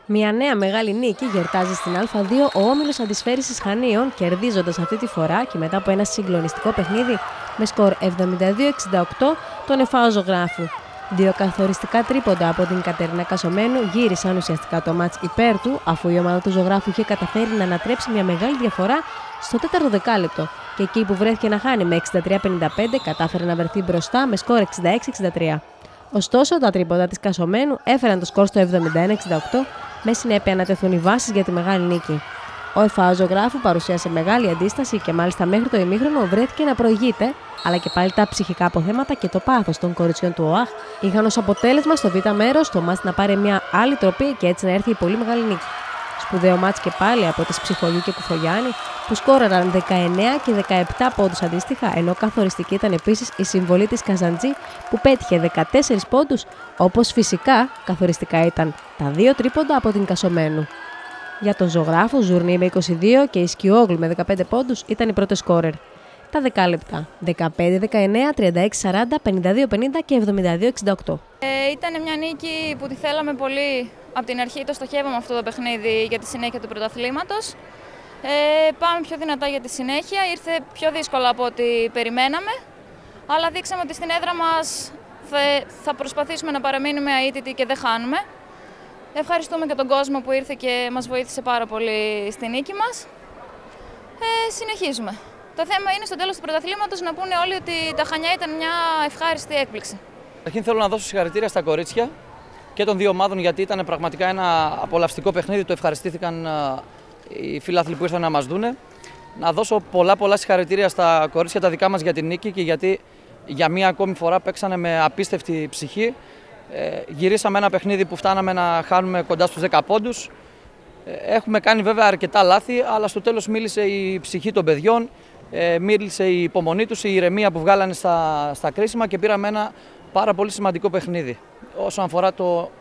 Μια νέα μεγάλη νίκη γιορτάζει στην Α2 ο Όμιλος Αντισφαίρησης Χανίων, κερδίζοντας αυτή τη φορά και μετά από ένα συγκλονιστικό παιχνίδι με σκορ 72-68 τον ΕΦΑΟ Ζωγράφου. Δύο καθοριστικά τρίποντα από την Κατερίνα Κασομένου γύρισαν ουσιαστικά το μάτς υπέρ του, αφού η ομάδα του Ζωγράφου είχε καταφέρει να ανατρέψει μια μεγάλη διαφορά στο 4ο δεκάλεπτο και εκεί που βρέθηκε να χάνει με 63-55 κατάφερε να βρεθεί μπροστά με σκορ 66-63. Ωστόσο, τα τρίποντα της Κασομένου έφεραν το σκορ στο 71-68, με συνέπεια να τεθούν οι βάσεις για τη μεγάλη νίκη. Ο ΕΦΑΟ Ζωγράφου παρουσίασε μεγάλη αντίσταση και μάλιστα μέχρι το ημίχρονο βρέθηκε να προηγείται, αλλά και πάλι τα ψυχικά αποθέματα και το πάθος των κοριτσιών του ΟΑΧ είχαν ως αποτέλεσμα στο β' μέρος το μάτς να πάρει μια άλλη τροπή και έτσι να έρθει η πολύ μεγάλη νίκη. Σπουδαίο μάτς και πάλι από τις Ψυχολιού και Κουφογιάννη που σκόραραν 19 και 17 πόντους αντίστοιχα, ενώ καθοριστική ήταν επίσης η συμβολή της Καζαντζή που πέτυχε 14 πόντους, όπως φυσικά καθοριστικά ήταν τα δύο τρίποντα από την Κασομένου. Για τον Ζωγράφο, Ζουρνή με 22 και η Σκιόγλου με 15 πόντους ήταν οι πρώτες σκόρερ. Τα δεκάλεπτα 15-19, 36-40, 52-50 και 72-68. Ήταν μια νίκη που τη θέλαμε πολύ από την αρχή, το στοχεύαμε αυτό το παιχνίδι για τη συνέχεια του πρωταθλήματος. Πάμε πιο δυνατά για τη συνέχεια, ήρθε πιο δύσκολα από ό,τι περιμέναμε, αλλά δείξαμε ότι στην έδρα μας θα προσπαθήσουμε να παραμείνουμε αίτητοι και δεν χάνουμε. Ευχαριστούμε και τον κόσμο που ήρθε και μας βοήθησε πάρα πολύ στη νίκη μας. Συνεχίζουμε. Το θέμα είναι στο τέλος του πρωταθλήματος να πούνε όλοι ότι τα Χανιά ήταν μια ευχάριστη έκπληξη. Καταρχήν θέλω να δώσω συγχαρητήρια στα κορίτσια και των δύο ομάδων γιατί ήταν πραγματικά ένα απολαυστικό παιχνίδι. Το ευχαριστήθηκαν οι φίλαθλοι που ήρθαν να μας δούνε. Να δώσω πολλά συγχαρητήρια στα κορίτσια τα δικά μας για την νίκη και γιατί για μία ακόμη φορά παίξανε με απίστευτη ψυχή. Γυρίσαμε ένα παιχνίδι που φτάναμε να χάνουμε κοντά στους 10 πόντους. Έχουμε κάνει βέβαια αρκετά λάθη, αλλά στο τέλος μίλησε η ψυχή των παιδιών, μίλησε η υπομονή τους, η ηρεμία που βγάλανε στα κρίσιμα και πήραμε ένα πάρα πολύ σημαντικό παιχνίδι όσον αφορά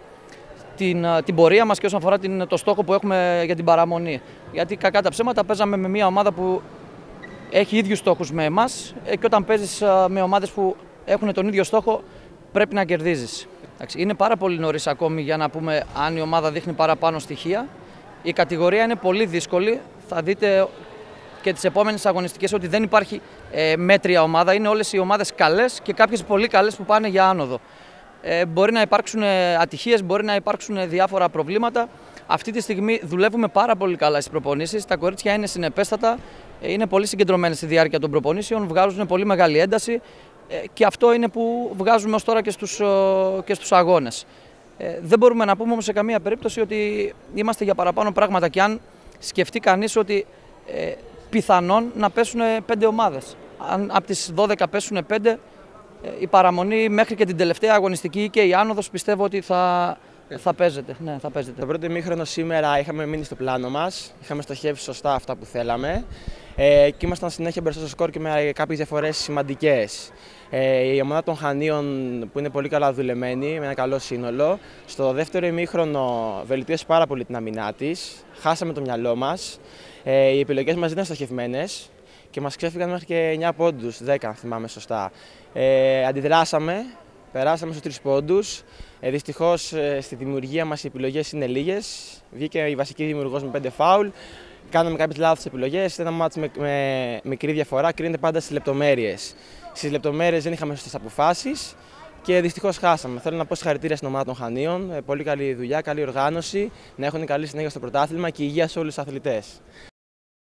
την πορεία μας και όσον αφορά το στόχο που έχουμε για την παραμονή. Γιατί κακά τα ψέματα παίζαμε με μια ομάδα που έχει ίδιους στόχους με εμάς και όταν παίζεις με ομάδες που έχουν τον ίδιο στόχο πρέπει να κερδίζεις. Είναι πάρα πολύ νωρίς ακόμη για να πούμε αν η ομάδα δείχνει παραπάνω στοιχεία. Η κατηγορία είναι πολύ δύσκολη. Θα δείτε και τις επόμενες αγωνιστικές ότι δεν υπάρχει μέτρια ομάδα. Είναι όλες οι ομάδες καλές και κάποιες πολύ καλές που πάνε για άνοδο. Μπορεί να υπάρξουν ατυχίες, μπορεί να υπάρξουν διάφορα προβλήματα. Αυτή τη στιγμή δουλεύουμε πάρα πολύ καλά στις προπονήσεις. Τα κορίτσια είναι συνεπέστατα, είναι πολύ συγκεντρωμένες στη διάρκεια των προπονήσεων, βγάζουν πολύ μεγάλη ένταση. Και αυτό είναι που βγάζουμε ως τώρα και στους αγώνες. Δεν μπορούμε να πούμε όμως σε καμία περίπτωση ότι είμαστε για παραπάνω πράγματα και αν σκεφτεί κανείς ότι πιθανόν να πέσουν 5 ομάδες. Αν από τις 12 πέσουν 5, η παραμονή μέχρι και την τελευταία αγωνιστική και η άνοδος πιστεύω ότι θα παίζεται. Ναι, θα παίζεται. Το πρώτο ημίχρονο σήμερα είχαμε μείνει στο πλάνο μας, είχαμε στοχεύσει σωστά αυτά που θέλαμε και ήμασταν συνέχεια μπροστά στο σκορ και με κάποιες διαφορές σημαντικές. Η ομάδα των Χανίων που είναι πολύ καλά δουλεμένη, με ένα καλό σύνολο, στο δεύτερο ημίχρονο βελτίωσε πάρα πολύ την αμυνά της, χάσαμε το μυαλό μας, οι επιλογές μας δεν ήταν στοχευμένες και μας ξέφυγαν μέχρι και 9 πόντους, 10 αν θυμάμαι σωστά. Αντιδράσαμε, περάσαμε στους 3 πόντους. Δυστυχώς στη δημιουργία μας οι επιλογές είναι λίγες. Βγήκε η βασική δημιουργός με 5 φάουλ. Κάναμε κάποιες λάθος επιλογές. Ένα μάτς με μικρή διαφορά κρίνεται πάντα στις λεπτομέρειες. Στις λεπτομέρειες δεν είχαμε σωστές αποφάσεις και δυστυχώς χάσαμε. Θέλω να πω συγχαρητήρια στην ομάδα των Χανίων. Πολύ καλή δουλειά, καλή οργάνωση. Να έχουν καλή συνέχεια στο πρωτάθλημα και υγεία σε όλους τους αθλητές.